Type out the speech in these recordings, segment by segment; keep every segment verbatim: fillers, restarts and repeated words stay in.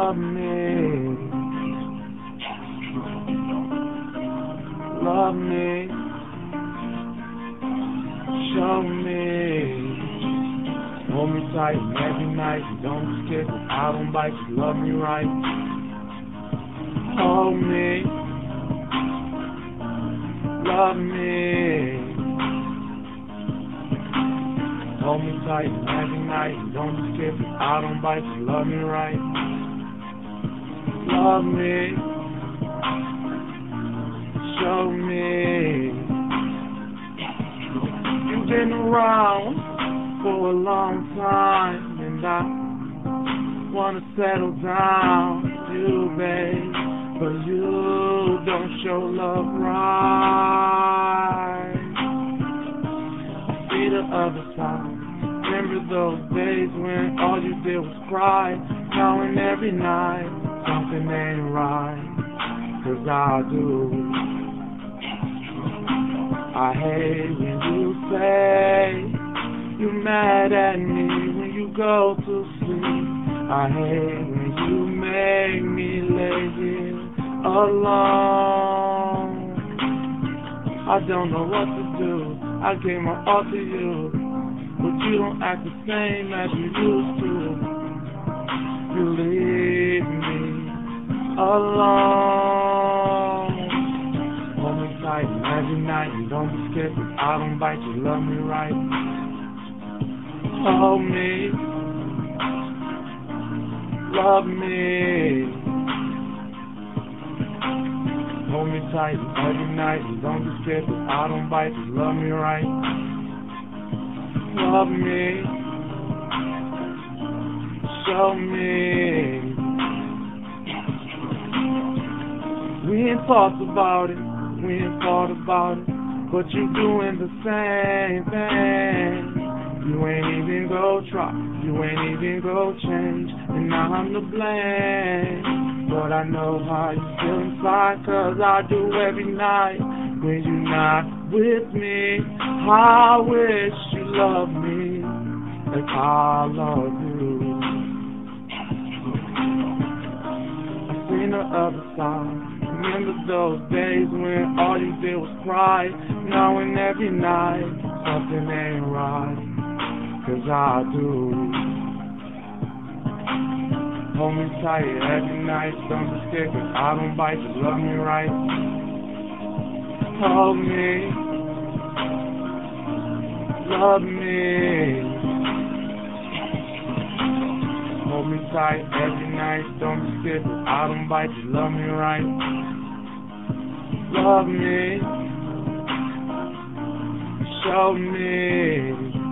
love me, love me, show me. Hold me tight every night, don't be scared, I don't bite, you love me right. Hold me, love me. Hold me tight every night, don't be scared, I don't bite, you love me right. Love me, show me. You've been around for a long time, and I wanna settle down with you, babe, but you don't show love right. I see the other side. Remember those days when all you did was cry? Now and every night something ain't right, 'cause I do. I hate when you say you're mad at me when you go to sleep. I hate when you make me lay here alone. I don't know what to do. I gave my all to you, but you don't act the same as you used to. You leave me alone. Hold me tight every night and don't be scared, 'cause I don't bite, you love me right. Hold me, love me. Hold me tight every night and don't be scared, 'cause I don't bite, you love me right. Love me, show me. We ain't talked about it, we ain't thought about it, but you doing the same thing. You ain't even go try, you ain't even go change, and now I'm to blame. But I know how you feel inside, 'cause I do every night when you're not with me. I wish you loved me like I love you. I've seen the other side. Remember those days when all you did was cry? Now and every night something ain't right, 'cause I do. Hold me tight every night, don't be scared, 'cause I don't bite, you love me right. Hold me, love me. Hold me tight every night, don't be scared, 'cause I don't bite, you love me right. Love me, show me.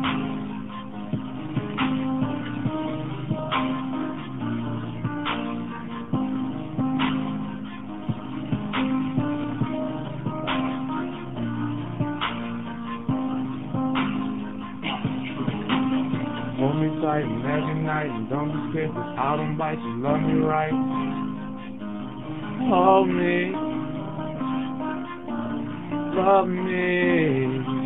Hold me tight every night and don't be scared, 'cause I don't bite, you love me right. Hold me, love me.